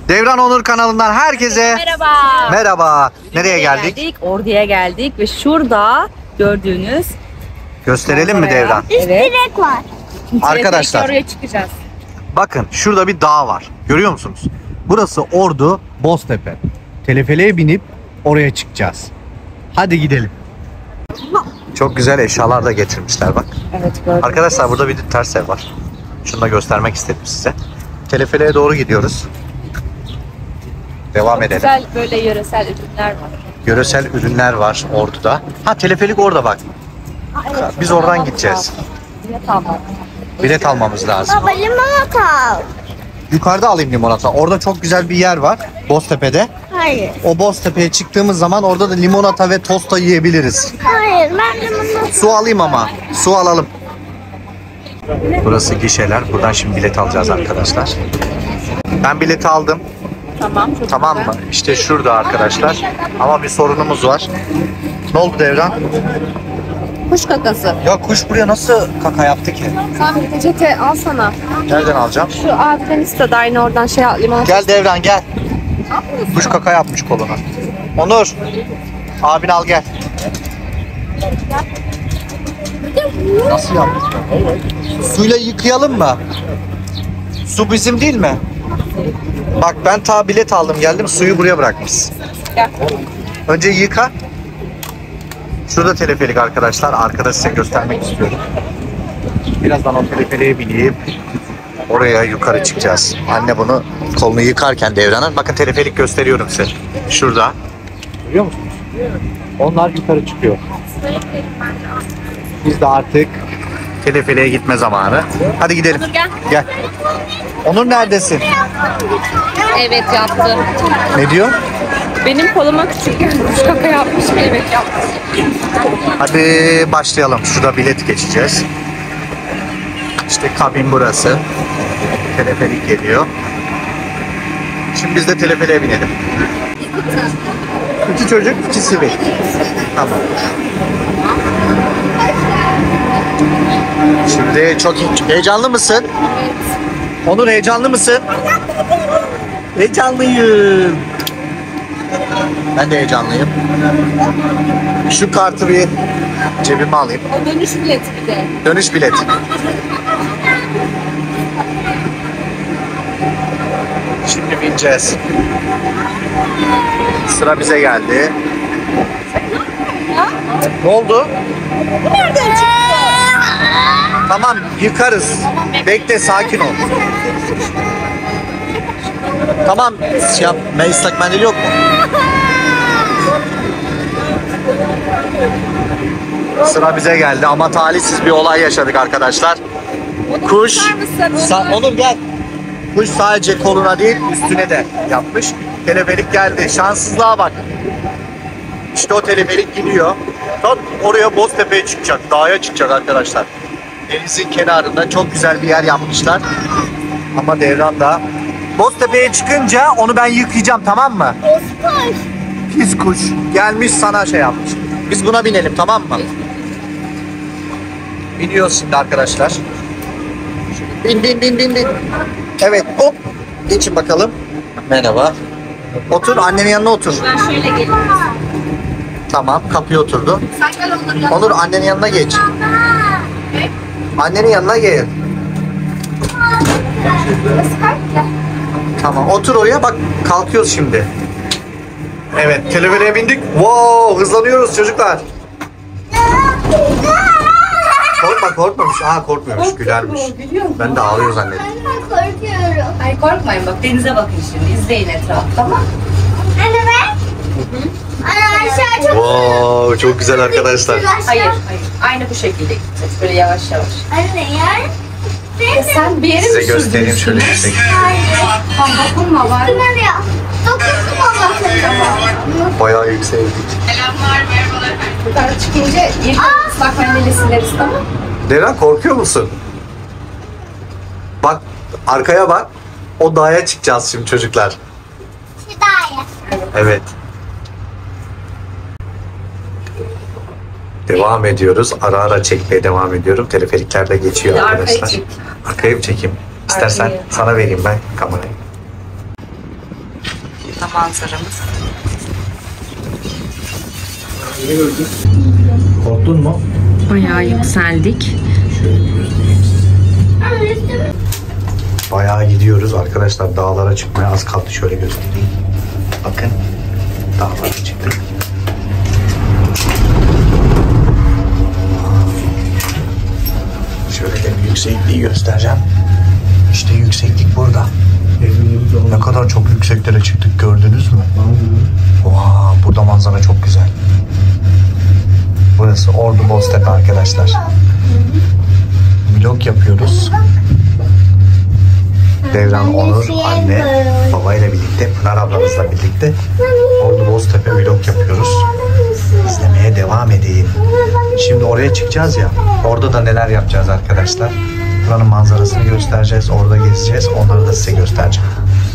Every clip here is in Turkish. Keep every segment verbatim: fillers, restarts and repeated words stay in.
Devran Onur kanalından herkese merhaba. Merhaba. Nereye geldik? geldik? Ordu'ya geldik ve şurada gördüğünüz Gösterelim mi Devran? Evet. Direk var. Arkadaşlar. Oraya çıkacağız. Bakın şurada bir dağ var. Görüyor musunuz? Burası Ordu Boztepe. Teleferiğe binip oraya çıkacağız. Hadi gidelim. Çok güzel eşyalar da getirmişler bak. Evet gördüm. Arkadaşlar burada bir ters ev var. Şunu da göstermek istedim size. Teleferiğe doğru gidiyoruz. Devam edelim. Güzel böyle yöresel ürünler var. Yöresel ürünler var Ordu'da. Ha teleferik orada bak. Biz oradan gideceğiz. Bilet almak. Bilet almamız lazım. Baba limonata al. Yukarıda alayım limonata. Orada çok güzel bir yer var. Boztepe'de. Hayır. O Boztepe'ye çıktığımız zaman orada da limonata ve tosta yiyebiliriz. Hayır ben limonata. Su alayım ama. Su alalım. Burası gişeler. Buradan şimdi bilet alacağız arkadaşlar. Ben bileti aldım. Tamam. Çok Tamam güzel. mı? İşte şurada arkadaşlar. Ama bir sorunumuz var. Ne oldu Devran? Kuş kakası. Ya kuş buraya nasıl kaka yaptı ki? Sen bir peçete alsana. Nereden alacağım? Şu abiden iste de aynı oradan şey al. Limonata. Gel Devran gel. Kuş kaka yapmış koluna. Onur. Abin al gel. Nasıl yaptın? Suyla yıkayalım mı? Su bizim değil mi? Bak ben ta bilet aldım geldim suyu buraya bırakmışsın. Gel. Önce yıka. Şurada teleferik arkadaşlar. Arkada size göstermek istiyorum. Birazdan o teleferiğe bineyim. Oraya yukarı çıkacağız. Anne bunu kolunu yıkarken Devran'ın. Bakın teleferik gösteriyorum size. Şurada. Görüyor musunuz? Onlar yukarı çıkıyor. Biz de artık teleferiğe gitme zamanı. Hadi gidelim. Onur gel. Gel. Onur neredesin? Evet yaptım. Ne diyor? Benim koluma küçükken kuş kaka yapmış bir evet yapmış. Hadi başlayalım. Şurada bilet geçeceğiz. İşte kabin burası. Teleferik geliyor. Şimdi biz de teleferiğe binelim. İki çocuk, iki sivil. Tamam. Şimdi çok heyecanlı mısın? Evet. Onur heyecanlı mısın? Heyecanlıyım. Ben de heyecanlıyım. Şu kartı bir cebime alayım. O dönüş bileti bir de. Dönüş bileti. Şimdi bineceğiz. Sıra bize geldi. Ne oldu? Nereden çıktı? Tamam yıkarız. Bekle sakin ol. Tamam şey yap. Ben ıslak mendil yok mu? Sıra bize geldi ama talihsiz bir olay yaşadık arkadaşlar. Kuş, sa- Onur gel. Kuş sadece koluna değil üstüne de yapmış. Teleferik geldi. Şanssızlığa bak. İşte o teleferik gidiyor. Tam oraya Boztepe'ye çıkacak. Dağa çıkacak arkadaşlar. Denizin kenarında çok güzel bir yer yapmışlar. Ama Devran da Boztepe'ye çıkınca onu ben yıkayacağım tamam mı? Kuş. Pis kuş. Gelmiş sana şey yapmış. Biz buna binelim tamam mı? Biniyoruz şimdi arkadaşlar. Bin bin bin bin bin. Evet hop. Geçin bakalım. Merhaba. Otur annenin yanına otur. Ben şöyle geleyim. Tamam kapıya oturdu. Sen gel Onur'la. Onur annenin yanına geç. Annenin yanına gel. Tamam otur oraya bak kalkıyoruz şimdi. Evet teleferiğe bindik. Wow hızlanıyoruz çocuklar. Korkma korkmamış. Aa korkmuyormuş gülermiş. Ben de ağlıyor zannettim. Ben korkuyorum. Ay korkmayın bak denize bakın şimdi izleyin etrafı tamam. Anne ben. Anne aşağı çok. Wow çok güzel arkadaşlar. Hayır hayır aynı bu şekilde gideceğiz böyle yavaş yavaş. Anne ya. E sen bir yere Size mi sürdün göstereyim şöyle üstüne? yüksek. Hayır. Tamam dokunma var. Bunlar ya. Dokundum Allah'ım. Bayağı yükseldik. Yukarı çıkınca ilk ıslak mendili sileriz tamam. Devran korkuyor musun? Bak arkaya bak. O dağa çıkacağız şimdi çocuklar. Hidayet. Evet. Devam ediyoruz. Ara ara çekmeye devam ediyorum. Teleferikler de geçiyor Bir de arkayı arkadaşlar. çek. Arkaya mı çekeyim? İstersen Arkayı. sana vereyim ben kamerayı. manzaramız. Korktun mu? Bayağı yükseldik. Bayağı gidiyoruz arkadaşlar, dağlara çıkmaya az kaldı. Şöyle göstereyim. Bakın, dağlara çıktık. Şöyle de bir yüksekliği göstereceğim. İşte yükseklik burada. Ne kadar çok yükseklere çıktık, gördünüz mü? Wow, burada manzara çok güzel. Burası Ordu Boztepe arkadaşlar. Vlog yapıyoruz. Devran, Onur, anne, babayla birlikte, Pınar ablamızla birlikte Ordu Boztepe vlog yapıyoruz. İzlemeye devam edeyim. Şimdi oraya çıkacağız ya. Orada da neler yapacağız arkadaşlar. Buranın manzarasını göstereceğiz. Orada gezeceğiz. Onları da size göstereceğim.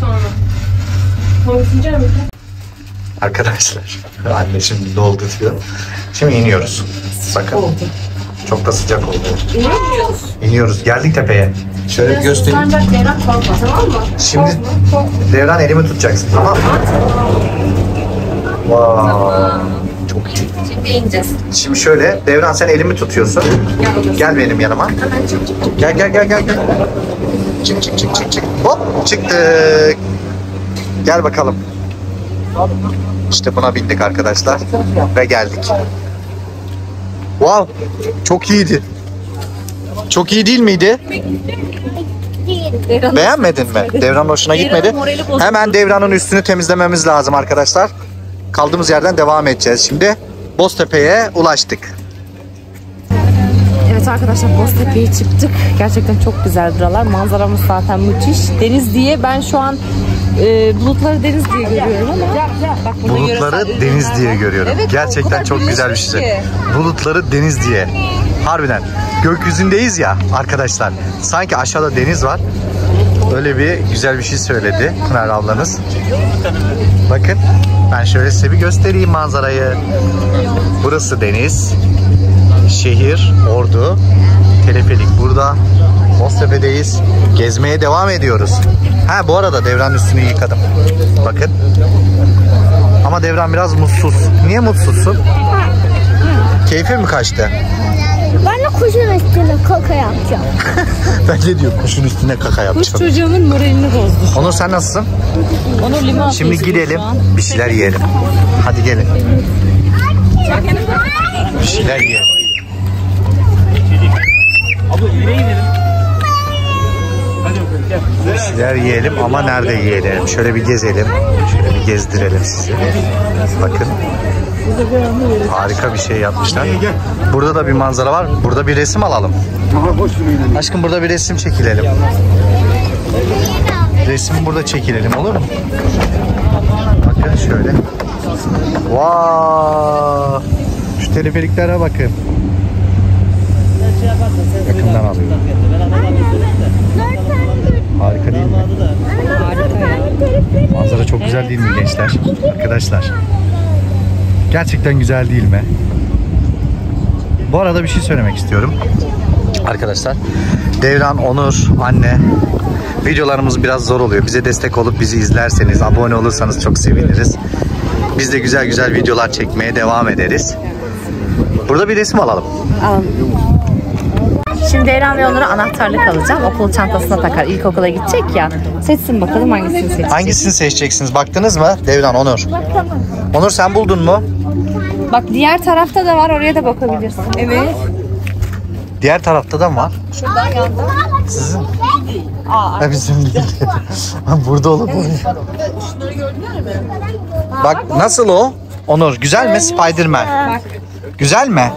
Arkadaşlar, anne şimdi doldu diyor. Şimdi iniyoruz. Bakın. Çok da sıcak oldu. İniyoruz. İniyoruz. Geldik tepeye. Şöyle bir göstereyim. Ancak Devran korkma, tamam mı? Şimdi Devran, elimi tutacaksın, tamam mı? Wow. Çok iyi. Şimdi ineceğiz. Şimdi şöyle, Devran sen elimi tutuyorsun. Gel benim yanıma. Hemen çık çık çık. Gel gel gel gel gel. Çık çık çık çık çık. Hop, çıktık. Gel bakalım. İşte buna bindik arkadaşlar ve geldik. Wow, çok iyiydi. Çok iyi değil miydi? Beğenmedin mi? Devran hoşuna gitmedi. Hemen Devran'ın üstünü temizlememiz lazım arkadaşlar. Kaldığımız yerden devam edeceğiz şimdi. Boztepe'ye ulaştık. Evet arkadaşlar, Boztepe'ye çıktık. Gerçekten çok güzel buralar. Manzaramız zaten müthiş. Deniz diye ben şu an e, bulutları deniz diye görüyorum ama bak, burada Bulutları yöresel deniz ürünler diye var. görüyorum. Evet, o Gerçekten kadar çok güzel bir birleşmiş şey. ki. Bulutları deniz diye. Harbiden. Gökyüzündeyiz ya arkadaşlar. Sanki aşağıda deniz var. Öyle bir güzel bir şey söyledi Pınar ablanız. Bakın, ben şöyle size bir göstereyim manzarayı. Burası deniz. Şehir, Ordu. Teleferik burada. Boztepe'deyiz. Gezmeye devam ediyoruz. Ha, bu arada Devran üstünü yıkadım. Bakın. Ama Devran biraz mutsuz. Niye mutsuzsun? Keyfi mi kaçtı? Ben de kuşun üstüne kaka yapacağım. Ben de diyor, kuşun üstüne kaka Kuş yapacağım. çocuğumun moralini bozdu. Onur, sen nasılsın? Onu limon Şimdi atıyorsun gidelim, şu an. bir şeyler yiyelim. Hadi gelin. Bir şeyler yiyelim. Bir şeyler yiyelim ama nerede yiyelim? Şöyle bir gezelim. Şöyle bir gezdirelim sizi. Bakın. Harika bir şey yapmışlar. Burada da bir manzara var. Burada bir resim alalım. Aşkım, burada bir resim çekilelim. Resim burada çekilelim, olur mu? Bakın şöyle. Wow! Şu teleferiklere bakın. Yakından alıyorum. Harika değil mi? Manzara çok güzel değil mi gençler? Arkadaşlar. Gerçekten güzel değil mi? Bu arada bir şey söylemek istiyorum. Arkadaşlar, Devran, Onur, anne, videolarımız biraz zor oluyor. Bize destek olup bizi izlerseniz, abone olursanız çok seviniriz. Biz de güzel güzel videolar çekmeye devam ederiz. Burada bir resim alalım. Alalım. Şimdi Devran ve Onur'a anahtarlık alacağım. Okul çantasına takar. İlkokula gidecek ya. Seçsin bakalım hangisini seçecek. Hangisini seçeceksiniz? Baktınız mı? Devran, Onur. Onur, sen buldun mu? Bak, diğer tarafta da var. Oraya da bakabilirsin. Evet. Diğer tarafta da mı var? Şuradan yanda. Sizin? Ha, bizim değil. Burada olabilir. Bak, nasıl o? Onur, güzel mi Spider-Man? Güzel mi?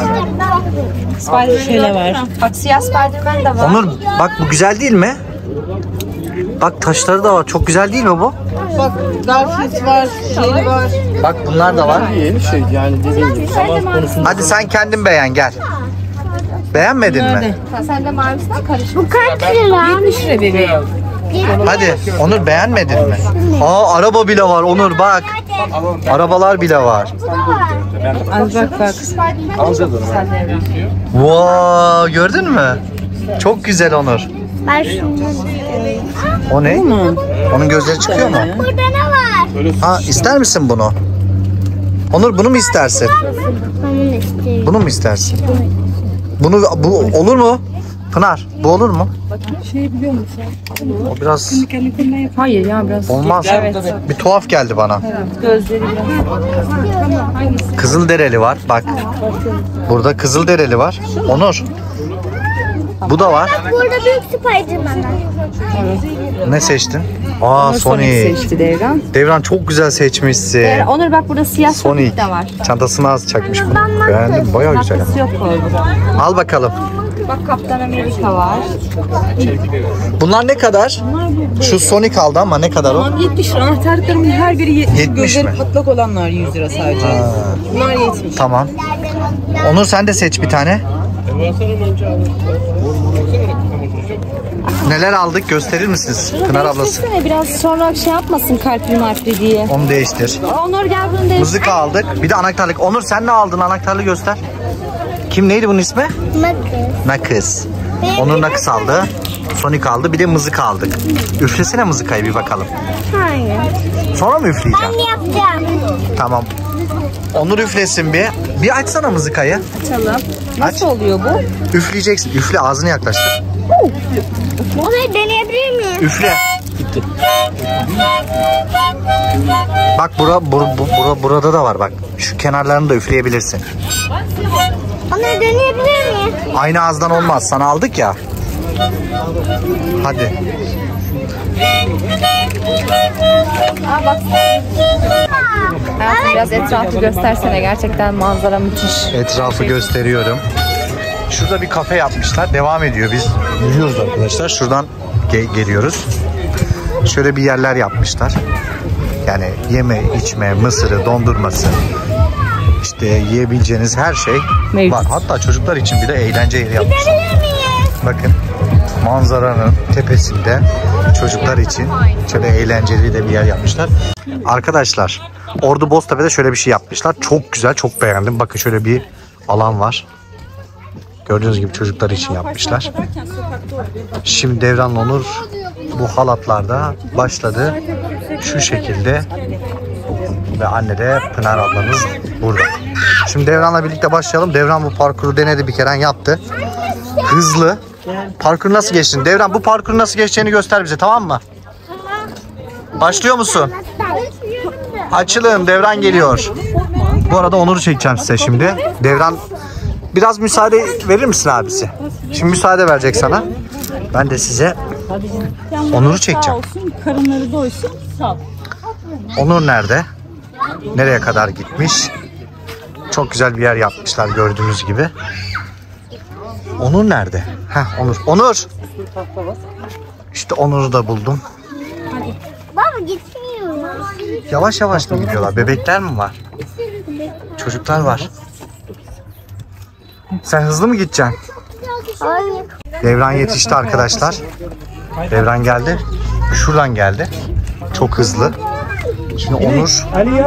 Şöyle var. Bak, siyah Spider-Man de var. Onur, bak bu güzel değil mi? Bak, taşları da var. Çok güzel değil mi bu? Bak, Garfield var, şeyli var. Bak, bunlar da var. Yeni şey yani dediğim gibi. Sabah konusunda. Hadi sen kendin beğen, gel. Beğenmedin mi? Sen de mavisinden karışık. Bu kaç lira? yetmiş lira bebeğim. Hadi Onur, beğenmedin mi? Aa, araba bile var Onur, bak. Arabalar bile var. Az bak bak. Wow, gördün mü? Çok güzel Onur. Ben şunu. O ne? Onun gözleri çıkıyor mu? Burada ne var? Ha, ister misin bunu? Onur bunu mu istersin? Onu istiyorum. Bunu mu istersin? Bunu bu olur mu? Pınar, bu olur mu? Şey biliyor musun? O biraz Hayır ya biraz. olmaz. Evet. Bir tuhaf geldi bana. Gözleri biraz. Kızılderili var. Bak. Burada Kızılderili var. Onur. Bu da var. Burada büyük Spiderman var. Ne seçtin? Aa, Onur Sonic. seçti Devran. Devran çok güzel seçmişsin. Ee, Onur bak burada siyah Sonic. Sonic de var. Çantasına az çakmış bunu. Beğendim. Bayağı güzel ama. Nakıs yok orada. Al bakalım. Bak Kaptan Amerika var. Bunlar ne kadar? Şu Sonic aldı ama ne kadar o? yetmiş lira. Anahtarlıklarımın her biri yetmiş. yetmiş Gözleri mi? patlak olanlar yüz lira sadece. Bunlar yetmiş. Tamam. Onur sen de seç bir tane. Neler aldık gösterir misiniz? Pınar ablası. Değiştirsene biraz sonra şey yapmasın kalpli marpli diye. Onu değiştir. Onur gel bunu değiştir. Mızıka aldık. Bir de anahtarlık. Onur sen ne aldın? Anahtarlığı göster. Kim neydi bunun ismi? Bakın. Nakıs. Onur nakıs aldı. Sonic aldı. Bir de mızıka aldık. Üflesene mızıkayı bir bakalım. Hayır. Sonra mı üfleyeceğim? Ben yapacağım. Tamam. Onur üflesin bir. Bir açsana mızıkayı. Açalım. Nasıl oluyor bu? Üfleyeceksin. Üfle, ağzını yaklaştır. Onu deneyebilir miyim? Üfle. Bak bura, bura, bura, burada da var bak. Şu kenarlarını da üfleyebilirsin. Onu deneyebilir miyim? Aynı ağızdan olmaz. Sana aldık ya. Hadi. Hayatım biraz etrafı göstersene. Gerçekten manzara müthiş. Etrafı gösteriyorum. Şurada bir kafe yapmışlar. Devam ediyor. Biz yürüyoruz arkadaşlar. Şuradan ge- geliyoruz. Şöyle bir yerler yapmışlar. Yani yeme, içme, mısırı, dondurması. İşte yiyebileceğiniz her şey Mevcut. var. Hatta çocuklar için bir de eğlence yeri yapmışlar. Bakın manzaranın tepesinde çocuklar için şöyle eğlenceli de bir yer yapmışlar. Arkadaşlar Ordu Boztepe'de şöyle bir şey yapmışlar. Çok güzel, çok beğendim. Bakın şöyle bir alan var. Gördüğünüz gibi çocuklar için yapmışlar. Şimdi Devran Onur bu halatlarda başladı. Şu şekilde. Ve anne de Pınar ablamız burada. Şimdi Devran'la birlikte başlayalım. Devran bu parkuru denedi, bir kere yaptı. Hızlı. Parkur nasıl geçtin? Devran bu parkuru nasıl geçeceğini göster bize, tamam mı? Başlıyor musun? Açılın, Devran geliyor. Bu arada Onur'u çekeceğim size şimdi. Devran biraz müsaade verir misin abisi? Şimdi müsaade verecek sana. Ben de size Onur'u çekeceğim. Karınları doysun. Sağ ol. Onur nerede? Nereye kadar gitmiş? Çok güzel bir yer yapmışlar gördüğünüz gibi. Onur nerede? Heh, Onur. Onur! İşte Onur'u da buldum. Baba gitmiyor. Yavaş yavaş mı gidiyorlar? Bebekler mi var? Çocuklar var. Sen hızlı mı gideceksin? Hayır. Devran yetişti arkadaşlar. Devran geldi. Şuradan geldi. Çok hızlı. Şimdi Onur.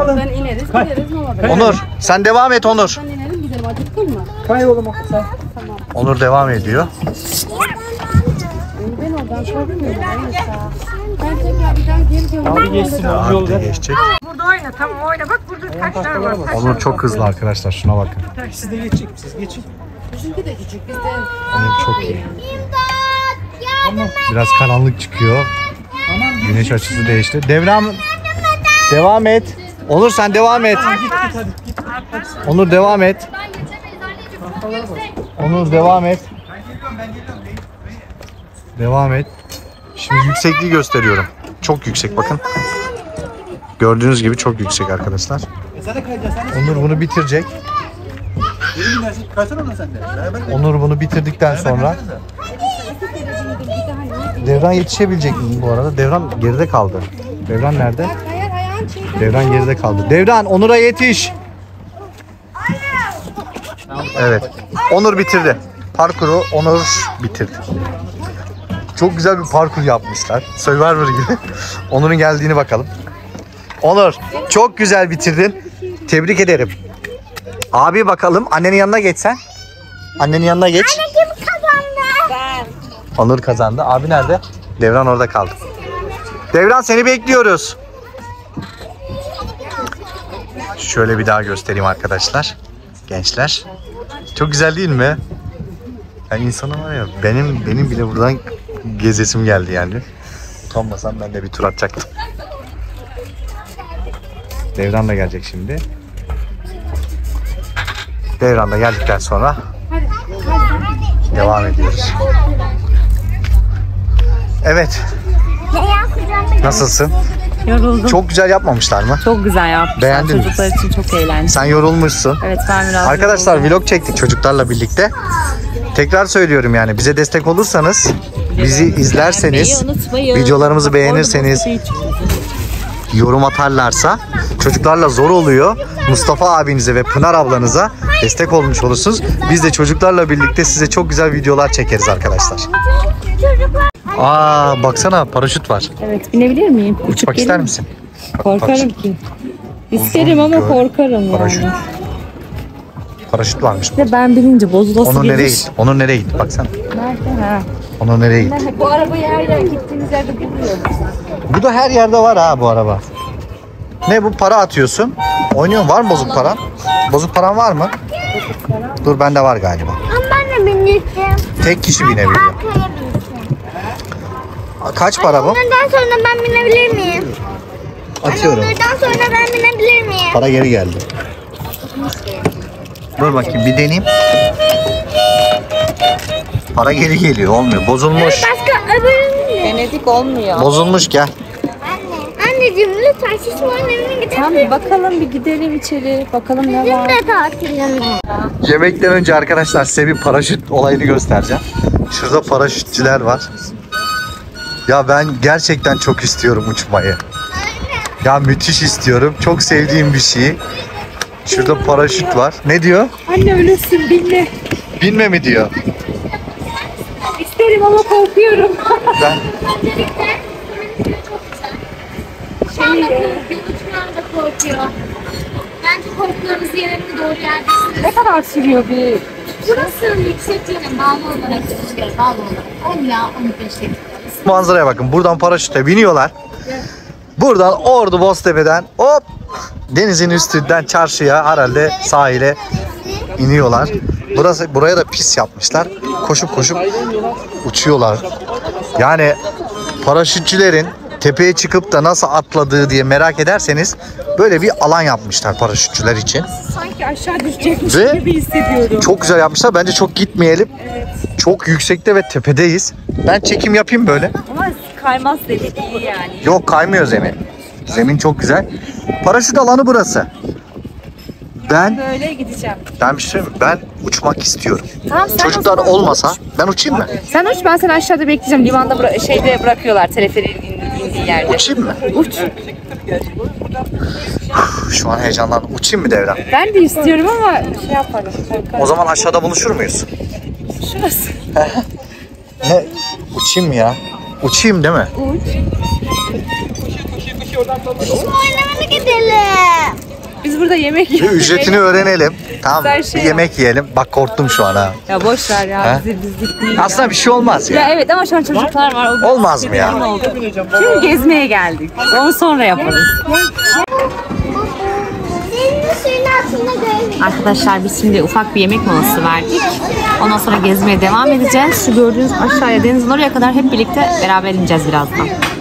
Onur sen devam et Onur. Kay oğlum sen. Onur devam ediyor. Abi geçsin abi yolda. Hadi geçecek. Burada oyna tamam oyna bak burada taşlar var. Onur çok hızlı arkadaşlar, şuna bakın. Siz de geçecek misiniz? Geçin. Onur çok iyi. Biraz karanlık çıkıyor. Güneş açısı değişti. Devran devam et. Onur sen devam et. Onur devam et. Onur devam et. Devam et. Şimdi yüksekliği gösteriyorum. Çok yüksek bakın. Gördüğünüz gibi çok yüksek arkadaşlar. Onur bunu bitirecek. Onur bunu bitirdikten sonra Devran yetişebilecek mi bu arada? Devran geride kaldı. Devran nerede? Devran geride kaldı. Devran Onur'a yetiş. Evet. Onur bitirdi. Parkuru Onur bitirdi. Çok güzel bir parkur yapmışlar. Survivor gibi. Onur'un geldiğini bakalım. Onur çok güzel bitirdin. Tebrik ederim. Abi bakalım annenin yanına geçsen. Annenin yanına geç. Anne kim kazandı? Onur kazandı. Abi nerede? Devran orada kaldı. Devran seni bekliyoruz. Şöyle bir daha göstereyim arkadaşlar. Gençler. Çok güzel değil mi? Yani insana var ya, benim benim bile buradan gezesim geldi yani. Utanmasam ben de bir tur atacaktım. Devran da gelecek şimdi. Devran da geldikten sonra devam ediyoruz. Evet. Nasılsın? Yoruldum. Çok güzel yapmamışlar mı? Çok güzel yapmışlar. Beğendin mi? Çocuklar için çok eğlenceli. Sen yorulmuşsun. Evet, ben biraz Arkadaşlar yoruldum. vlog çektik çocuklarla birlikte. Tekrar söylüyorum yani, bize destek olursanız, bizi izlerseniz, Beğenmeyi unutmayın. videolarımızı beğenirseniz, yorum atarlarsa çocuklarla zor oluyor. Mustafa abinize ve Pınar ablanıza destek olmuş olursunuz. Biz de çocuklarla birlikte size çok güzel videolar çekeriz arkadaşlar. Aa baksana, paraşüt var. Evet, binebilir miyim? Uçup Bak, ister misin? Korkarım ki. İsterim ama gör- korkarım Paraşüt. yani. Paraşüt varmış. Bir de ben binince bozulası Onun gelir. nereye gitti? Onun nereye gitti? Baksana. Nerede? Ha. Onun nereye gitti? Bu arabayı her yer gittiğimiz yerde buluyoruz. Bu da her yerde var ha bu araba. Ne bu, para atıyorsun? Oynuyorsun, var mı bozuk paran? Bozuk paran var mı? Dur, bende var galiba. Ama ben de bineceğim. Tek kişi binebiliyor. Arkaya bineceğim. Kaç para bu? Ondan sonra ben binebilir miyim? Atıyorum. Ondan sonra ben binebilir miyim? Para geri geldi. Dur bakayım bir deneyeyim. Para geri geliyor, olmuyor. Bozulmuş. Başka öbürünü. Denedik, olmuyor. Bozulmuş, gel. Anne. Anneciğim lütfen şişmanın evine gidelim. Tamam, bir bakalım, bir gidelim içeri. Bakalım ne Bizim var. de tatilim. Yemekten önce arkadaşlar size bir paraşüt olayını göstereceğim. Şurada paraşütçüler var. Ya ben gerçekten çok istiyorum uçmayı. Ya müthiş istiyorum. Çok sevdiğim bir şey. Şurada paraşüt var. Ne diyor? Anne ölürsün, binle. Binme mi diyor? İsterim ama korkuyorum. Ben Uçmayan da korkuyor. Bence korkularınızı yerine doğru yerdesiniz. Ne kadar sürüyor bir? Burası yüksekliğine bağlı olarak rüzgara bağlı olarak on ila on beş dakika. manzaraya bakın. Buradan paraşütle biniyorlar. Buradan Ordu Boztepe'den hop denizin üstünden çarşıya, herhalde sahile iniyorlar. Burası, buraya da pis yapmışlar. Koşup koşup uçuyorlar. Yani paraşütçülerin tepeye çıkıp da nasıl atladığı diye merak ederseniz böyle bir alan yapmışlar paraşütçüler için. Sanki aşağı düşecekmiş Ve gibi hissediyorum. çok güzel yapmışlar. Bence çok gitmeyelim. Çok yüksekte ve tepedeyiz. Ben çekim yapayım böyle. Ama kaymaz dedik, iyi yani. Yok, kaymıyor zemin. Zemin çok güzel. Paraşüt alanı burası. Ben Böyle gideceğim. ben bir şey söyleyeyim mi? Ben uçmak istiyorum. Tamam, sen Çocuklar o zaman olmasa ben uçayım mı? Sen uç, ben seni aşağıda bekleyeceğim. Limanda bıra- şeyde bırakıyorlar, teleferiğin indi- indiği yerde. Uçayım mı? Uç. Şu an heyecanlandım. Uçayım mı Devran? Ben de istiyorum ama şey yapalım. O zaman aşağıda buluşur muyuz? Şurası. Ne? Uçayım mı ya? Uçayım değil mi? Oynamaya gidelim. Biz burada yemek Bir yiyoruz. ücretini öğrenelim. Tamam, Güzel bir şey yemek yiyelim. Bak korktum şu an ha. Ya boş ver ya, He? bizi bizlik değil. Aslında bir şey olmaz Ya ya. evet, ama şu an çocuklar var. O Olmaz mı ya? oldu. Şimdi gezmeye geldik. Onu sonra yaparız. Senin suyun altında görmeyin. Arkadaşlar biz şimdi ufak bir yemek molası verdik. Ondan sonra gezmeye devam edeceğiz. Şu gördüğünüz aşağıya, denizin oraya kadar hep birlikte beraber ineceğiz birazdan.